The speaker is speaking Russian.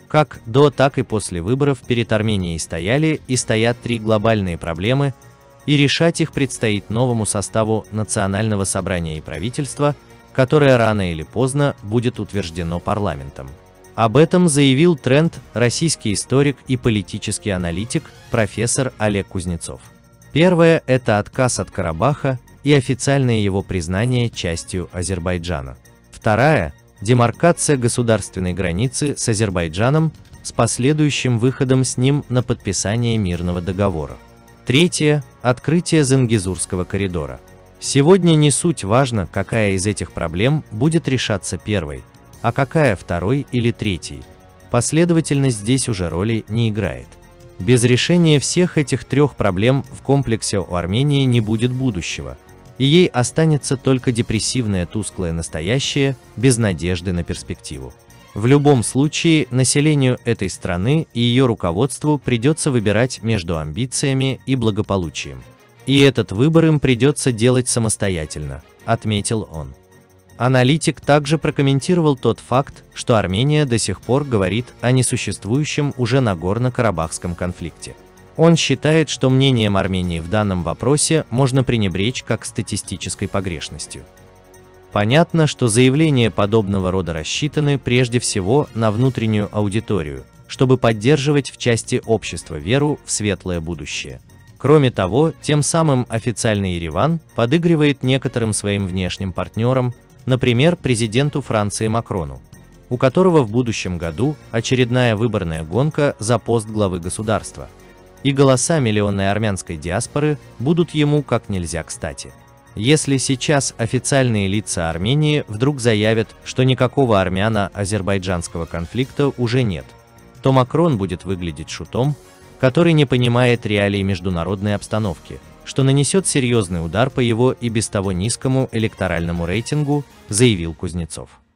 Как до, так и после выборов перед Арменией стояли и стоят три глобальные проблемы, и решать их предстоит новому составу Национального собрания и правительства, которое рано или поздно будет утверждено парламентом. Об этом заявил Тренд российский историк и политический аналитик профессор Олег Кузнецов. Первое – это отказ от Карабаха и официальное его признание частью Азербайджана. Вторая – демаркация государственной границы с Азербайджаном с последующим выходом с ним на подписание мирного договора. Третье – открытие Зангезурского коридора. Сегодня не суть важно, какая из этих проблем будет решаться первой, а какая второй или третьей. Последовательность здесь уже роли не играет. Без решения всех этих трех проблем в комплексе у Армении не будет будущего, и ей останется только депрессивное тусклое настоящее, без надежды на перспективу. В любом случае, населению этой страны и ее руководству придется выбирать между амбициями и благополучием. И этот выбор им придется делать самостоятельно, отметил он. Аналитик также прокомментировал тот факт, что Армения до сих пор говорит о несуществующем уже Нагорно-Карабахском конфликте. Он считает, что мнением Армении в данном вопросе можно пренебречь как статистической погрешностью. Понятно, что заявления подобного рода рассчитаны прежде всего на внутреннюю аудиторию, чтобы поддерживать в части общества веру в светлое будущее. Кроме того, тем самым официальный Ереван подыгрывает некоторым своим внешним партнерам, например, президенту Франции Макрону, у которого в будущем году очередная выборная гонка за пост главы государства, и голоса миллионной армянской диаспоры будут ему как нельзя кстати. Если сейчас официальные лица Армении вдруг заявят, что никакого армяно-азербайджанского конфликта уже нет, то Макрон будет выглядеть шутом, который не понимает реалий международной обстановки, что нанесет серьезный удар по его и без того низкому электоральному рейтингу, заявил Кузнецов.